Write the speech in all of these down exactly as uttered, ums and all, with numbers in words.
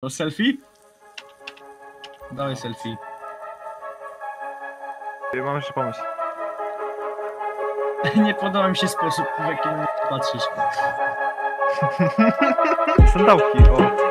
To selfie? Dawaj selfie. Mam jeszcze pomysł. Nie podoba mi się sposób, w jaki na mnie patrzysz. Sandałki, o.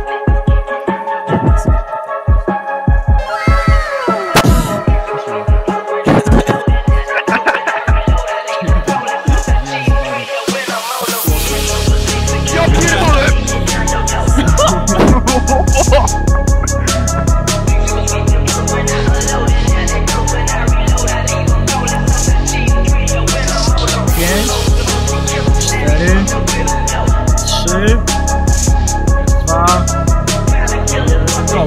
Ja pierdolę! Pięć, cztery, trzy, dwa, jeden, go.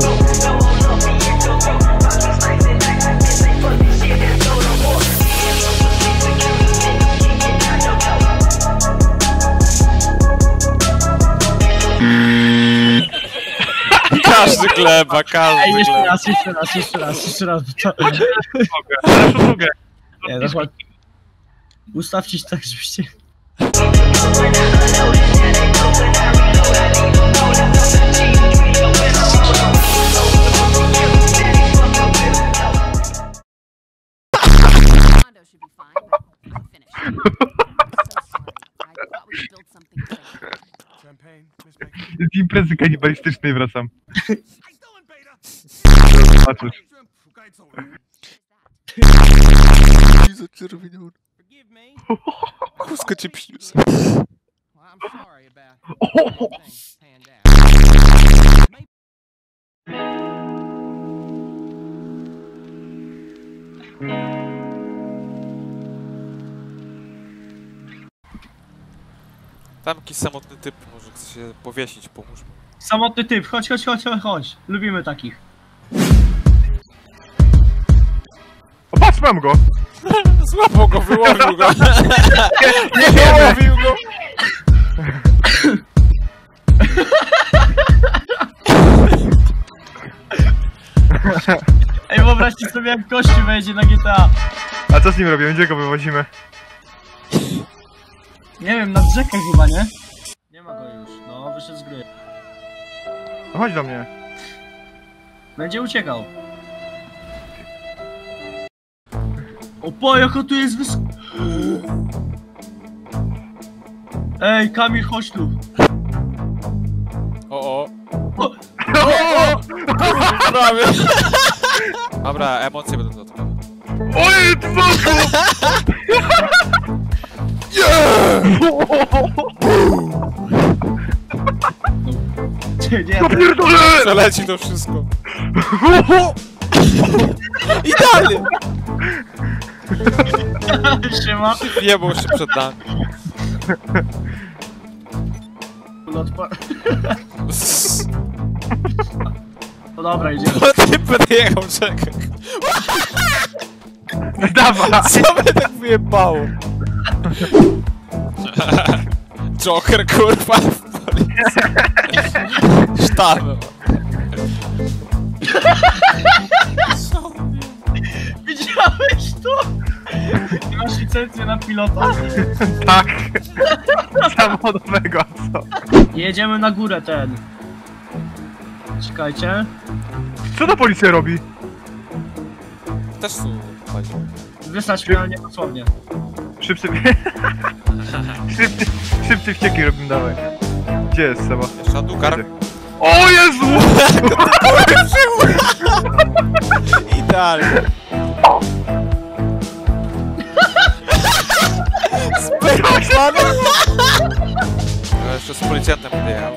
Każdy gleba, każdy Ej, jeszcze gleba. raz, jeszcze raz, jeszcze raz, jeszcze raz. To... Teraz drugę. Nie, no chodź. Ustawcie się tak, żebyście... should be fine, but I'm finished. I'm so sorry. I thought we could build something safe. Z imprezy kanibalistycznej wracam. Patrzysz. Zaczerwieniony. Kuska cię przyniósł. Tam jakiś samotny typ może chce się powiesić, pomóż mu. Samotny typ, chodź, chodź, chodź, chodź, chodź. Lubimy takich. O, patrz, mam go! Złapał go, wyłowił go! Nie wyłowił go! Ej, wyobraźcie sobie, jak gościu wejdzie na G T A. A co z nim robimy? Gdzie go wywozimy? Nie wiem, nad rzekę chyba, nie? Nie ma go już, no, wyszedł z gry. No chodź do mnie. Będzie uciekał. Opa, jaka tu jest wys... Ej, Kamil, chodź tu. O, o. O, O, prawie. Dobra, emocje będą dodatkowe. Oj, twoku! nie, nie, Ja pierdolę! Przeleci to wszystko. Idealnie! siema. Jebał się przed nami. Odpa... No dobra, idziemy. Ty podjechał, czekaj. Dawaj! Co mnie tak wyjebało? Joker, kurwa, w policji. Sztabę. Widziałeś to? Ty masz licencję na pilota? Tak! Samochodowego, co? Jedziemy na górę ten. Czekajcie. Co ta policja robi? Też są chodzi. Wysłać mnie, ale nie dosłownie. Szybcy... Szybcy... Szybcy wścieki robimy, dawaj. Gdzie jest Seba? Jeszcze Adukar. O Jezu! Idealnie. Specjalnie. Jeszcze z policjantem podjechał.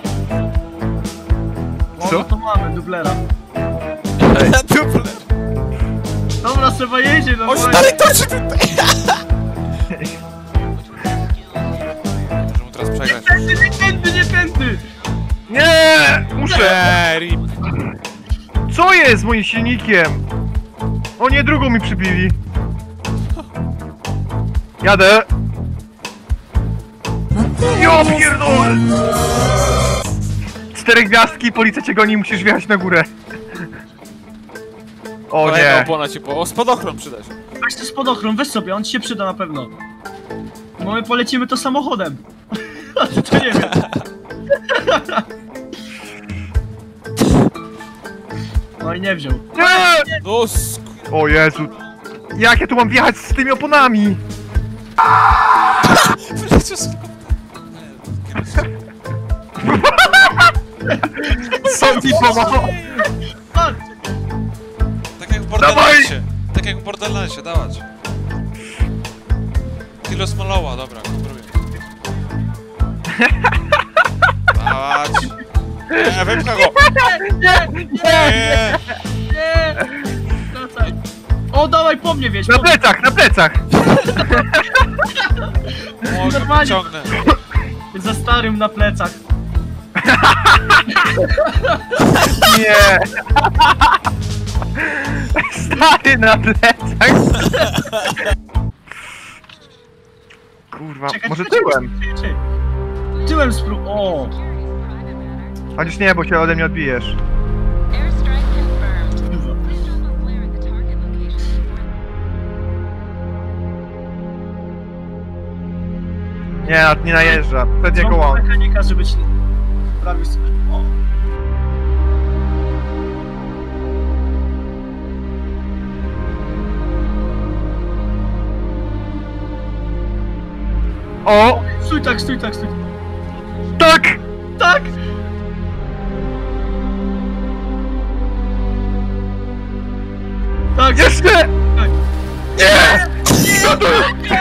O, Co? no to mamy, dublera. Duple. Dobra, Seba jedzie, no O, bo- stary, toczy tutaj! Możemy mu teraz przegrać. Tędy, nie tędy, nie tędy! Nie! Muszę! Eee, rip. Co jest z moim silnikiem? O nie, drugą mi przybili. Jadę. Jo, pierdolę! Cztery gwiazdki, policja cię goni, musisz wjechać na górę. O Kolejna nie. opona ci po... O, spadochron przyda się. Weź to spadochron, weź sobie, on ci się przyda na pewno. Bo my polecimy to samochodem. To nie wiem. No i nie wziął. Nie! No sk... O Jezu. Jak ja tu mam wjechać z tymi oponami? Co ci pomogło? Patrz! Tak jak w Borderlandsie. Tak jak w Borderlandsie, dawać. Kilo Smolowa, dobra, kontroluję. Dawać. Nie, wypcha go! Nie! Nie! Nie! Nie! Wracaj. O, dawaj po mnie wieź! Na Po mnie. plecach, na plecach! Mogę, Normalnie. ciągnę. Za starym na plecach. Nie! Stary na plecach! Kurwa, Czekaj, może czekaj, tyłem? czekaj, czekaj. Tyłem sprób... O! Chociaż nie, bo się ode mnie odbijesz. Airstrike confirmed. Kurwa. Visual flare at the target location. Nie, nie najeżdża. Przed jego Zrób łam. mechanika, żeby ci... Prawie sobie... O! O! Stój tak, stój tak, stój. Tak! Tak! Tak! Jeszcze! Tak. Nie! Co to?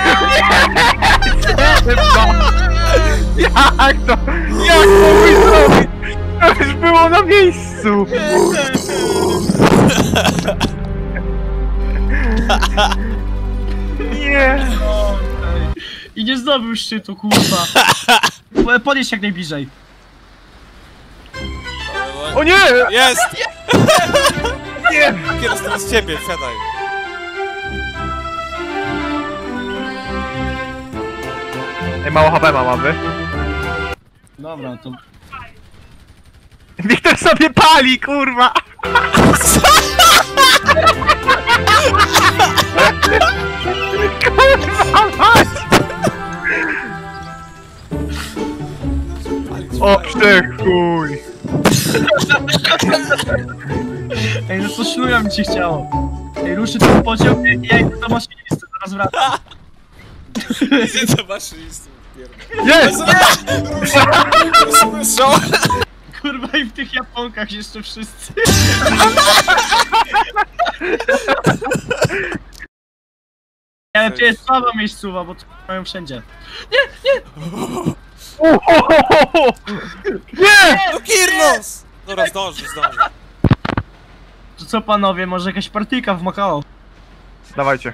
Jak to? Jak mogłeś zrobić? To już było na miejscu! Nie! Okej. I nie zdobył szczytu, kurwa. Po- Podjedź jak najbliżej. O nie! Jest! Nie! Kierunek teraz ciebie, wsiadaj. Ej, mało H P mam, aby. Dobra, to... Wiktor sobie pali, kurwa! Kurwa mać! O, chuj! Ej, no to szluja mi się chciało. Ej, ruszy ten pociąg i ja idę do maszynisty, zaraz wracam. Idzie do maszynisty, pierdolę. Jest! Słyszał? Kurwa, i w tych Japonkach jeszcze wszyscy. Ale to jest słaba miejscowa, bo to mają wszędzie. Uhohoho! Nie! No Kirlos! Dobra, zdąży, zdąży. To co panowie, może jakaś partyjka w Makao? Dawajcie.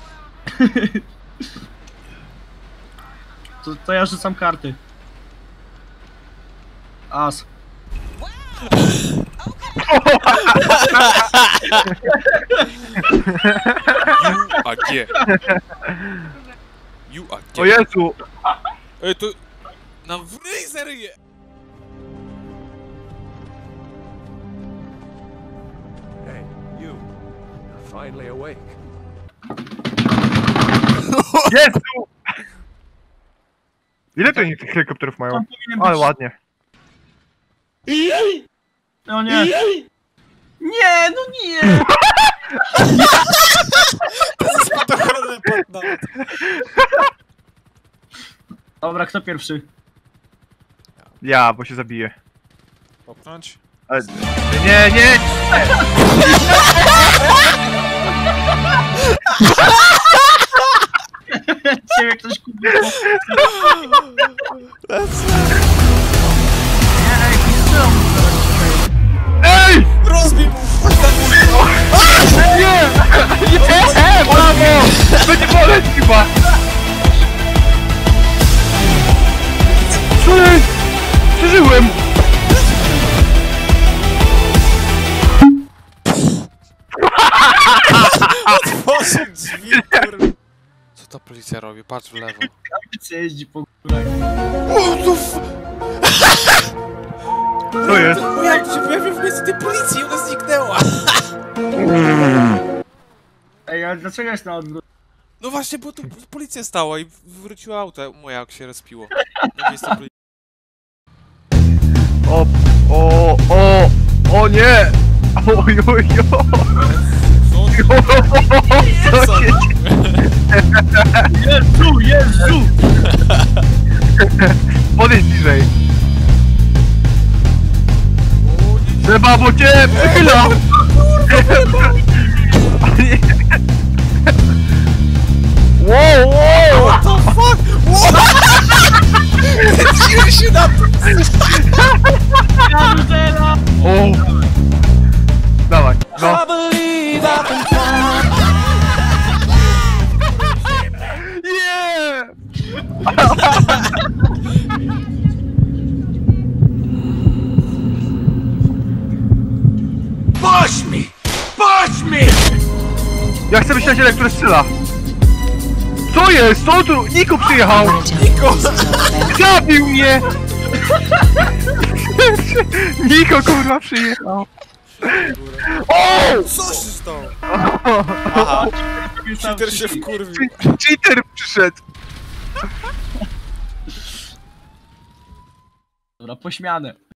To, to ja rzucam karty. As. U A G. U A O G. Jezu! Ej, to... Nam w ryj zaryje! Hey, you. You're finally awake. Jezu! Ile to oni tych helikopterów mają? On powinien Ale być... ładnie. No nie. Nie, no nie! Dobra, kto pierwszy? Ja, bo się zabiję. Popchnąć? Ale... Nie, nie! Ciebie ktoś kupił. Ej! Rozbij mu! Nie! Nie! Brawo! Będzie boleć chyba! Co jest? Przeżyłem! Otworzył drzwi, kurwa. Co ta policja robi? Patrz w lewo. Policja jeździ po górach. O, to f... Co jest? No jak się pojawił w miejscu tej policji i ona zniknęła? Ej, ale dlaczego jest na odwrót? No właśnie, bo tu policja stała i wróciła auto moje, jak się rozpiło. Na miejscu policji. O, o, o, o nie! Oj, oj, oj. Co? Co się... Jezu, Jezu! Podejdź bliżej. Trzeba, bo cię wychyla! Wow, wow! What the fuck? Zdziwię się na to! Karuzela! O! Dawaj, no. Nie! Push me! Push me! Ja chcę być na który strzela. Co jest? Co tu? Niko przyjechał! Niko! Zabił mnie! Niko kurwa przyjechał. O! Co się stało? Aha, cheater się wkurwił. Cheater przyszedł. Dobra, pośmiane.